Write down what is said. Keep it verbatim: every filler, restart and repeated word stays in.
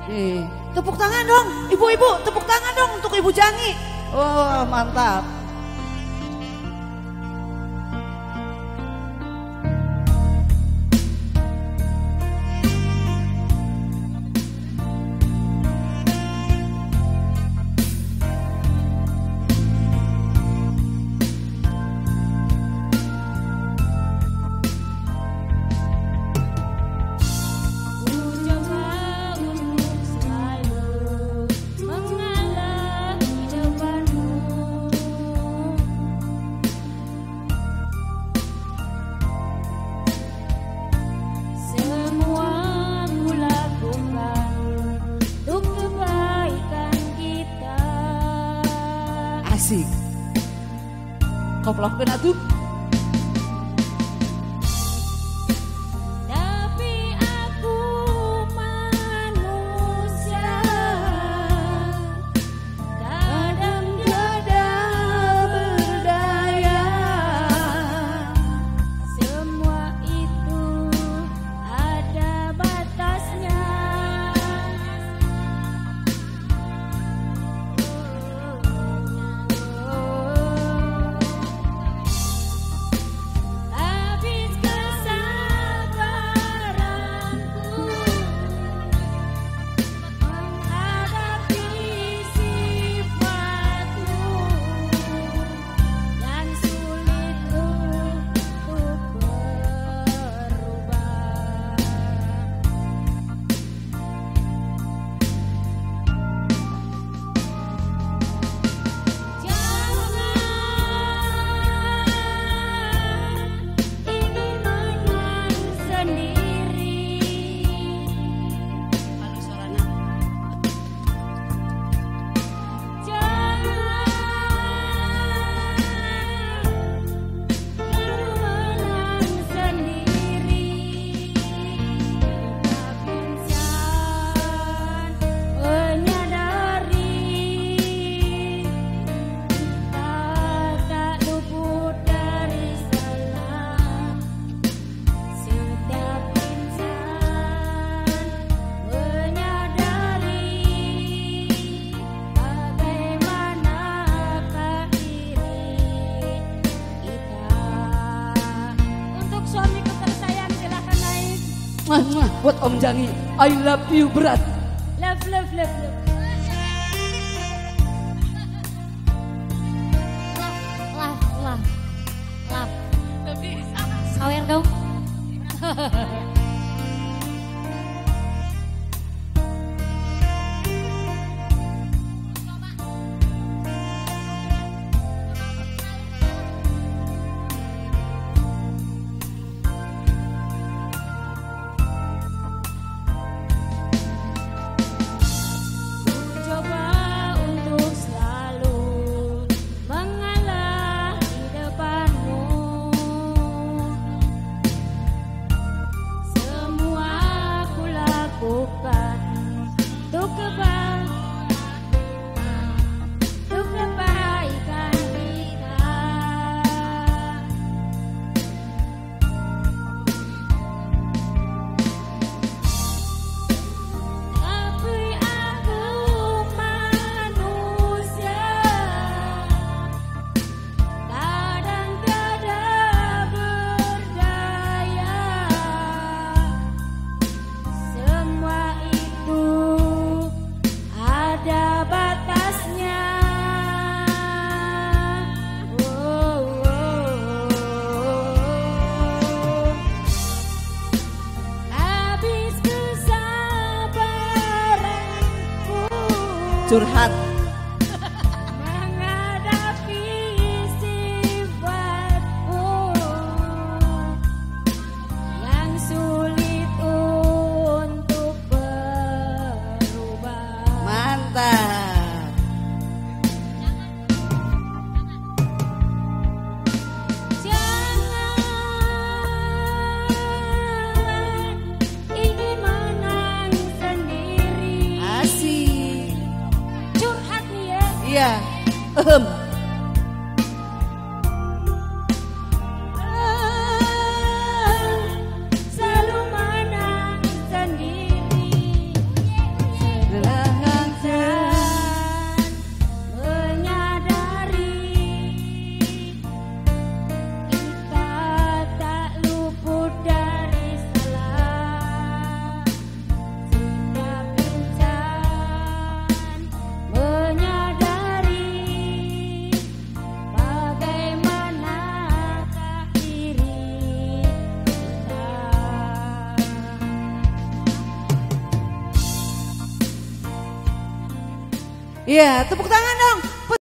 Nih, tepuk tangan dong, ibu-ibu, tepuk tangan dong untuk Ibu Jangi. Oh, mantap. Asik. Kau pelakukan atuh. Mwah, mwah, buat Om Jangi, I love you berat. Love, love, love, love. Love, love, love. Sawer dong. Curhat. Menghadapi sifatmu yang sulit untuk berubah. Mantap. Jangan ingin menang sendiri. Asik. Curhat nih ya. Iya. Ehem. Selalu menang sendiri. Iya, tepuk tangan